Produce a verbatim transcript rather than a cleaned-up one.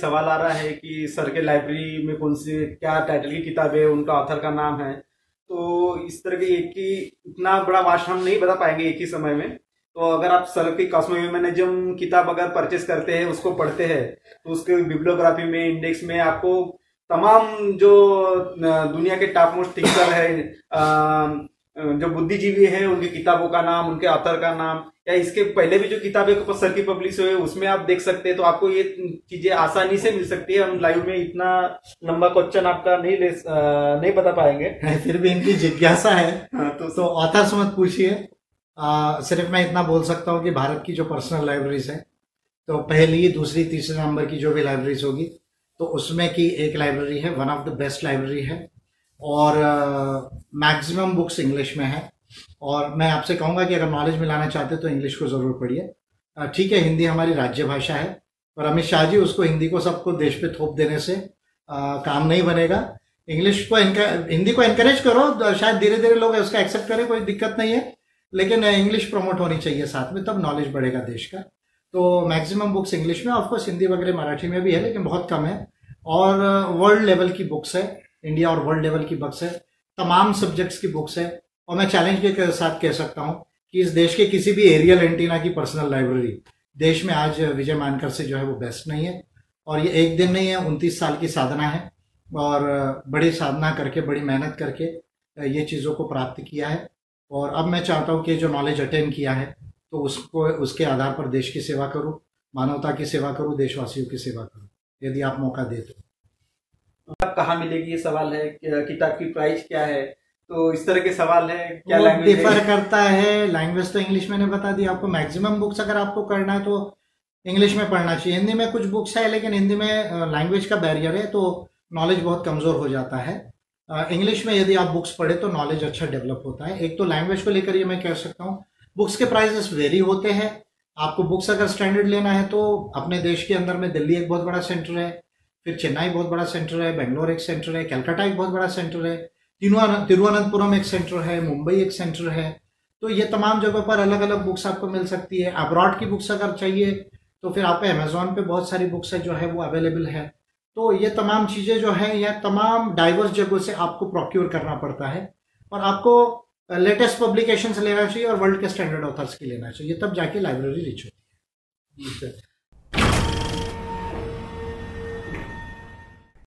सवाल आ रहा है कि सर के लाइब्रेरी में कौन सी क्या टाइटल की किताब है, उनका ऑथर का नाम है। तो इस तरह की एक ही इतना बड़ा वास्ट हम नहीं बता पाएंगे एक ही समय में। तो अगर आप सर की कॉस्मो ह्यूमनिज्म किताब अगर परचेस करते हैं, उसको पढ़ते हैं, तो उसके बिब्लियोग्राफी में, इंडेक्स में आपको तमाम जो दुनिया के टॉप मोस्ट थिंकर है, जो बुद्धिजीवी है, उनकी किताबों का नाम, उनके ऑथर का नाम, या इसके पहले भी जो किताबें सर की पब्लिश हुई है उसमें आप देख सकते हैं। तो आपको ये चीजें आसानी से मिल सकती है। हम लाइव में इतना लंबा क्वेश्चन आपका नहीं ले आ, नहीं बता पाएंगे। फिर भी इनकी जिज्ञासा है। हाँ, तो, तो ऑथर्स मत पूछिए। सिर्फ मैं इतना बोल सकता हूँ कि भारत की जो पर्सनल लाइब्रेरीज है, तो पहली, दूसरी, तीसरे नंबर की जो भी लाइब्रेरीज होगी, तो उसमें की एक लाइब्रेरी है, one of the best library है, और मैक्सिमम बुक्स इंग्लिश में है। और मैं आपसे कहूँगा कि अगर नॉलेज मिलाना चाहते तो इंग्लिश को ज़रूर पढ़िए। ठीक है, हिंदी हमारी राज्य भाषा है, पर अमित शाह जी उसको हिंदी को सबको देश पे थोप देने से आ, काम नहीं बनेगा। इंग्लिश को, हिंदी को एनकरेज करो, शायद धीरे धीरे लोग उसका एक्सेप्ट करें, कोई दिक्कत नहीं है, लेकिन इंग्लिश प्रमोट होनी चाहिए साथ में, तब नॉलेज बढ़ेगा देश का। तो मैक्सिमम बुक्स इंग्लिश में, ऑफकोर्स हिंदी वगैरह मराठी में भी है, लेकिन बहुत कम है। और वर्ल्ड लेवल की बुक्स है, इंडिया और वर्ल्ड लेवल की बुक्स है, तमाम सब्जेक्ट्स की बुक्स है। और मैं चैलेंज के साथ कह सकता हूँ कि इस देश के किसी भी एरियल एंटीना की पर्सनल लाइब्रेरी देश में आज विजय मानकर से जो है वो बेस्ट नहीं है। और ये एक दिन नहीं है, उनतीस साल की साधना है, और बड़ी साधना करके, बड़ी मेहनत करके ये चीज़ों को प्राप्त किया है। और अब मैं चाहता हूँ कि जो नॉलेज अटेन किया है, तो उसको, उसके आधार पर देश की सेवा करूँ, मानवता की सेवा करूँ, देशवासियों की सेवा करूँ, यदि आप मौका दे तो। कहाँ मिलेगी ये सवाल है, किताब की प्राइस क्या है, तो इस तरह के सवाल है। क्या वो लैंग्वेज डिफर करता है। लैंग्वेज तो इंग्लिश मैंने बता दी आपको। मैक्सिमम बुक्स अगर आपको करना है तो इंग्लिश में पढ़ना चाहिए। हिंदी में कुछ बुक्स है, लेकिन हिंदी में लैंग्वेज का बैरियर है, तो नॉलेज बहुत कमज़ोर हो जाता है। इंग्लिश में यदि आप बुक्स पढ़े तो नॉलेज अच्छा डेवलप होता है। एक तो लैंग्वेज को लेकर ये मैं कह सकता हूँ, बुक्स के प्राइसेस वेरी होते हैं। आपको बुक्स अगर स्टैंडर्ड लेना है तो अपने देश के अंदर में दिल्ली एक बहुत बड़ा सेंटर है, फिर चेन्नई बहुत बड़ा सेंटर है, बेंगलोर एक सेंटर है, कलकत्ता एक बहुत बड़ा सेंटर है, तिरुवनंतपुरम एक सेंटर है, मुंबई एक सेंटर है। तो ये तमाम जगहों पर अलग अलग बुक्स आपको मिल सकती है। अब्रॉड की बुक्स अगर चाहिए तो फिर आपको अमेजोन पे बहुत सारी बुक्स है जो है वो अवेलेबल है। तो ये तमाम चीज़ें जो है, यह तमाम डाइवर्स जगहों से आपको प्रोक्योर करना पड़ता है, और आपको लेटेस्ट पब्लिकेशंस लेना चाहिए और वर्ल्ड के स्टैंडर्ड ऑथर्स की लेना चाहिए, तब जाके लाइब्रेरी रिच होती है।